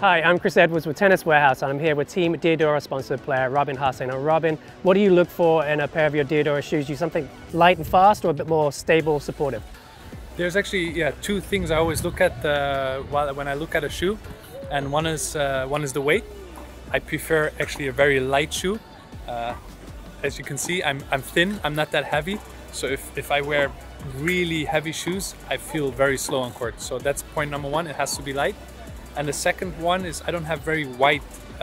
Hi, I'm Chris Edwards with Tennis Warehouse and I'm here with Team Diadora sponsored player Robin Hasse. Now Robin, what do you look for in a pair of your Diadora shoes? Do you something light and fast or a bit more stable, supportive? There's actually two things I always look at when I look at a shoe, and one is the weight. I prefer actually a very light shoe. As you can see, I'm thin, I'm not that heavy, so if I wear really heavy shoes, I feel very slow on court. So that's point number one, it has to be light. And the second one is I don't have very wide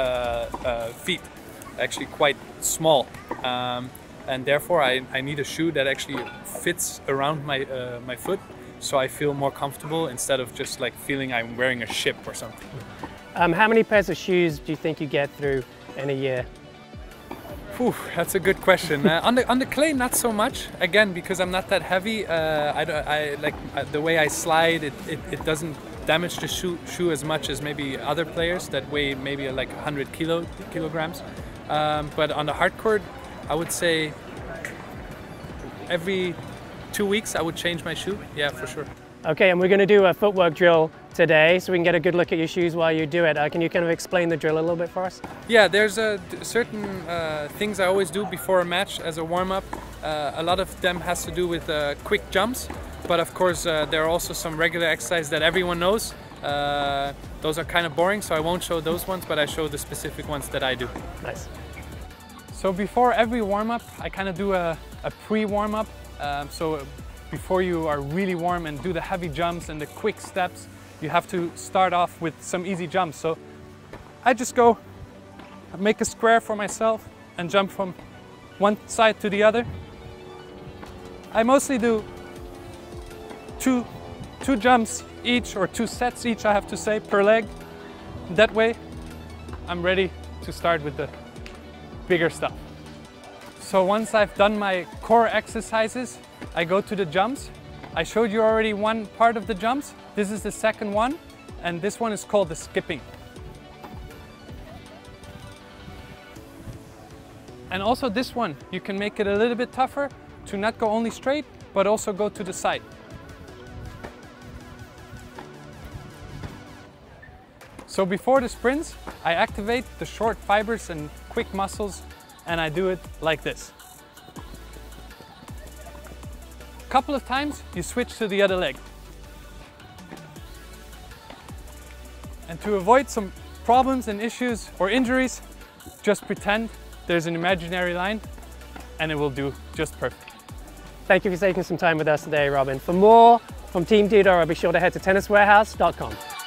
feet, actually quite small. And therefore I need a shoe that actually fits around my foot, so I feel more comfortable instead of just like feeling I'm wearing a ship or something. How many pairs of shoes do you think you get through in a year? Ooh, that's a good question. On the clay, not so much. Again, because I'm not that heavy. I like the way I slide. It doesn't damage the shoe as much as maybe other players that weigh maybe like 100 kilograms. But on the hard court, I would say every 2 weeks I would change my shoe. Yeah, for sure. Okay, and we're going to do a footwork drill today so we can get a good look at your shoes while you do it. Can you kind of explain the drill a little bit for us? Yeah, there's certain things I always do before a match as a warm-up. A lot of them has to do with quick jumps, but of course there are also some regular exercises that everyone knows. Those are kind of boring, so I won't show those ones, but I show the specific ones that I do. Nice. So before every warm-up, I kind of do a pre-warm-up. So before you are really warm and do the heavy jumps and the quick steps, you have to start off with some easy jumps. So I just go make a square for myself and jump from one side to the other. I mostly do two jumps each, or 2 sets each, I have to say, per leg. That way I'm ready to start with the bigger stuff. So once I've done my core exercises, I go to the jumps. I showed you already one part of the jumps. This is the second one, and this one is called the skipping. And also this one, you can make it a little bit tougher to not go only straight, but also go to the side. So before the sprints, I activate the short fibers and quick muscles, and I do it like this. A couple of times, you switch to the other leg. And to avoid some problems and issues or injuries, just pretend there's an imaginary line and it will do just perfect. Thank you for taking some time with us today, Robin. For more from Team Diadora, be sure to head to tenniswarehouse.com.